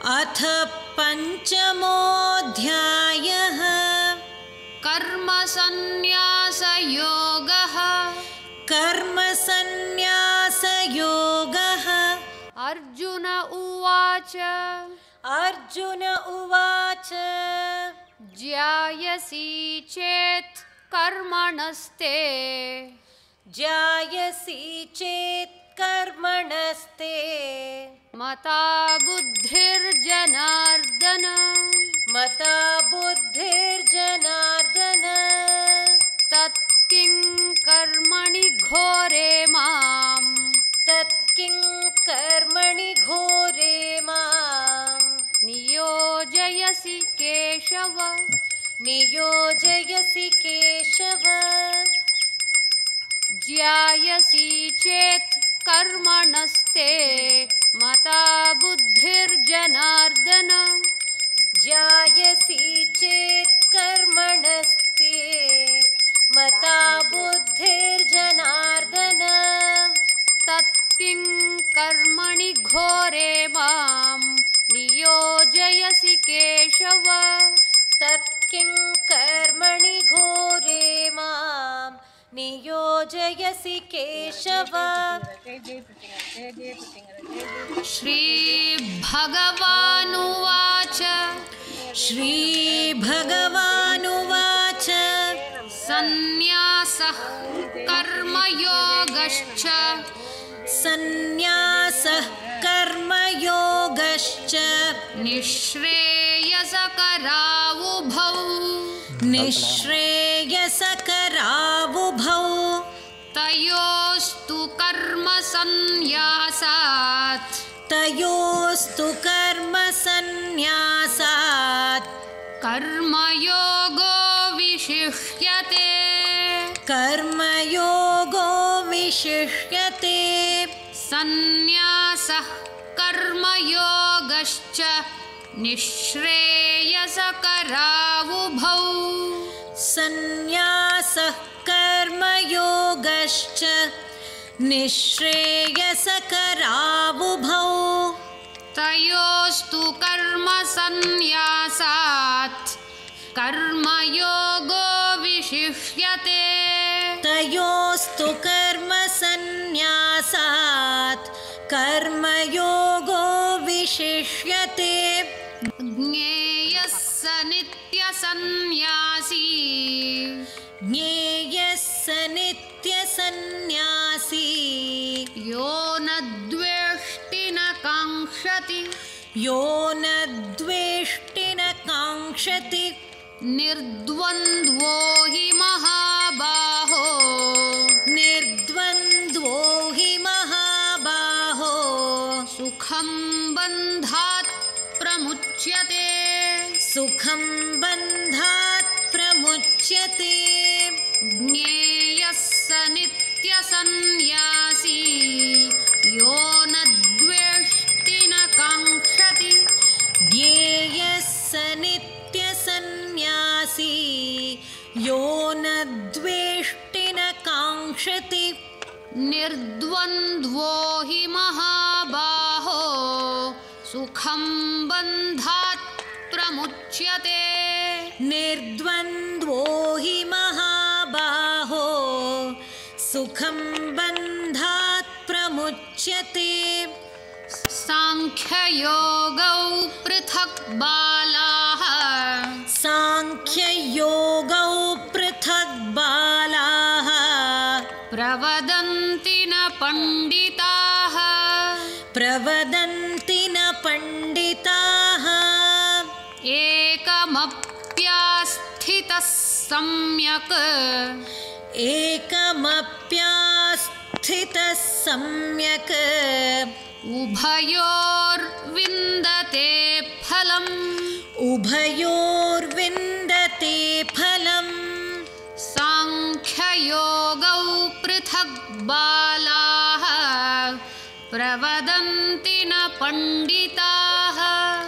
अथ पंचमोऽध्यायः कर्मसन्न्यासयोगः। कर्मसन्न्यासयोगः। अर्जुन उवाच अर्जुन उवाच ज्यायसि चेत् कर्मणस्ते ज्यायसि चेत् कर्मणस्ते मता बुद्धिर्जनार्दन मता बुद्धिर्जनार्दन तत्किं कर्मणि घोरे मां तत्किं कर्मणि घोरे मां नियोजयसि केशव नियोजयसि केशव ज्यायसि चेत् कर्मणस्ते मता बुद्धिर्जनार्दन ज्यायसि चेत् कर्मणस्ते मता बुद्धिर्जनार्दन तत्किं कर्मणि घोरे मां नियोजयसि केशव तत्किं कर्मणि घोरे मां नियोजयसि केशव। श्रीभगवानुवाच श्रीभगवानुवाच सन्न्यासः कर्मयोगश्च सन्न्यासः कर्मयोगश्च निःश्रेयसकरावुभौ निःश्रेयसकरावुभौ तयोस्तु कर्मसन्न्यासात् तयोस्तु कर्मसन्न्यासात् कर्मयोगो विशिष्यते कर्मयोगो विशिष्यते सन्न्यासः कर्मयोगश्च निःश्रेयसकरावुभौ सन्न्यासः कर्मयोगश्च निःश्रेयसकरावुभौ तयोस्तु कर्मसन्न्यासात् कर्मयोगो विशिष्यते तयोस्तु कर्मसन्न्यासात् कर्मयोगो विशिष्यते ज्ञेयः स नित्यसन्न्यासी ज्ञेयः स नित्यसन्न्यासी यो न द्वेष्टि न काङ्क्षति यो न द्वेष्टि न काङ्क्षति निर्द्वन्द्वो हि महाबाहो निर्द्वन्द्वो हि महाबाहो सुखं बन्धात् प्रमुच्यते सुखं बन्धात् प्रमुच्यते ज्ञेयः स नित्यसन्न्यासी यो न द्वेष्टि न काङ्क्षति ज्ञेयः स नित्यसन्न्यासी यो न द्वेष्टि न काङ्क्षति निर्द्वन्द्वो हि महाबाहो सुखं बन्धात् प्रमुच्यते निर्द्वन्द्वो हि महाबाहो सुखं बन्धात् प्रमुच्यते साङ्ख्ययोगौ पृथक् बालाः साङ्ख्ययोगौ पृथक् बालाः प्रवदन्ति न पण्डिताः प्रवदन्ति न पण्डिताः एकमप्यास्थितः सम्यक् एकमप्यास्थितः सम्यक् उभयोर्विन्दते फलम् उभयोर्विन्दते फलम् साङ्ख्ययोगौ पृथक् बालाः प्रवदन्ति न पण्डिताः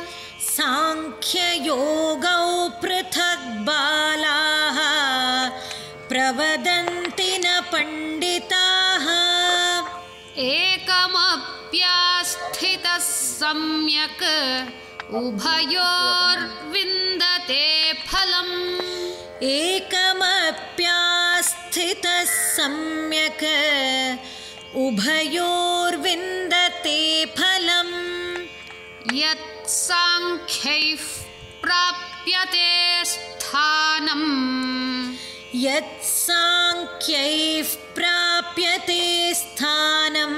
साङ्ख्ययोगौ पृथक् बालाः प्रवदन्ति न पण्डिताः एकमप्यास्थितः सम्यक् उभयोर्विन्दते फलम् एकमप्यास्थितः सम्यक् उभयोर्विन्दते फलम् यत्साङ्ख्यैः प्राप्यते स्थानम् यत्साङ्ख्यैः प्राप्यते स्थानम्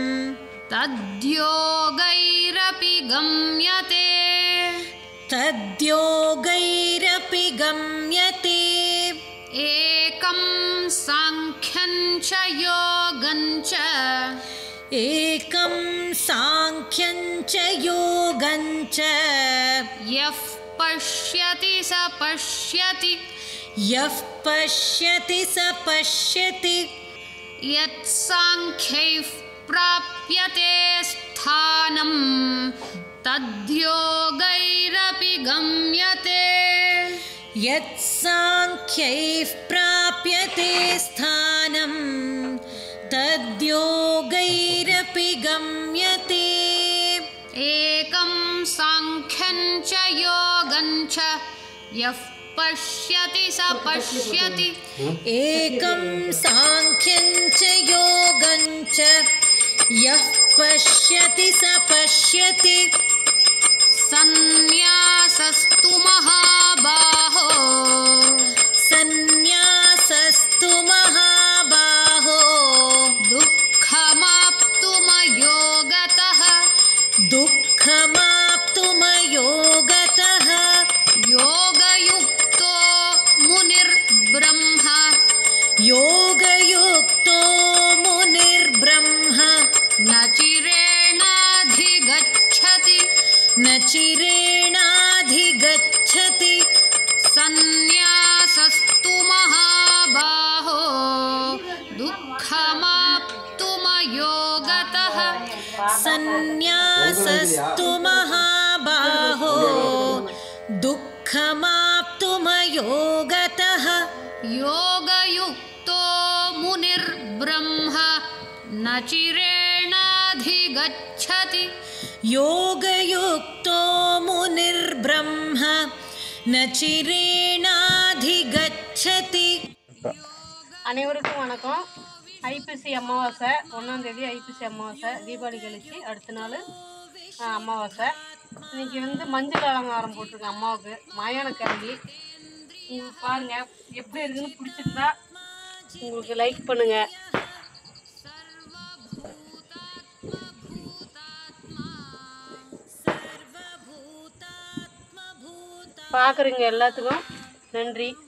तद्योगैरपि गम्यते तद्योगैरपि गम्यते एकं साङ्ख्यं च योगं च एकं साङ्ख्यं च योगं च यः पश्यति स पश्यति यः पश्यति स पश्यति यत्साङ्ख्यैः प्राप्यते स्थानं तद्योगैरपि गम्यते यत्साङ्ख्यैः प्राप्यते स्थानं तद्योगैरपि गम्यते एकं साङ्ख्यं च योगं च यः पश्यति स पश्यति एकं साङ्ख्यं च योगं च यः पश्यति स पश्यति सन्न्यासस्तु महाबाहो सन्न्यासस्तु महाबाहो दुःखमाप्तुमयोगतः दुःखमाप्तुमयोगतः योगयुक्तो मुनिर्ब्रह्म योगयुक्तो मुनिर्ब्रह्म न चिरेणाधिगच्छति न चिरेणाधिगच्छति सन्न्यासस्तु महाबाहो दुःखमाप्तुमयोगतः सन्न्यासस्तु महाबाहो दुःखमाप्तुमयोगतः योगयुक्तो मुनिर्ब्रह्म न चिरेणाधिगच्छति योगयुक्तो मुनिर्ब्रह्म न चिरेणाधिगच्छति அனைவருக்கும் வணக்கம். ஐப்பசி அமாவாசை 1ஆம் தேதி ஐப்பசி அமாவாசை, தீபாவளி கழிச்சு அடுத்த நாள் அமாவாசை. இன்னைக்கு மஞ்சள் அலங்காரம் போட்டிருக்கேன் அம்மாவுக்கு, மயான கிழங்கி. உங்களுக்கு பாருங்க எப்படி இருக்குன்னு பிடிச்சிருந்தா உங்களுக்கு லைக் பண்ணுங்க. பார்க்குறீங்க எல்லாத்துக்கும் நன்றி.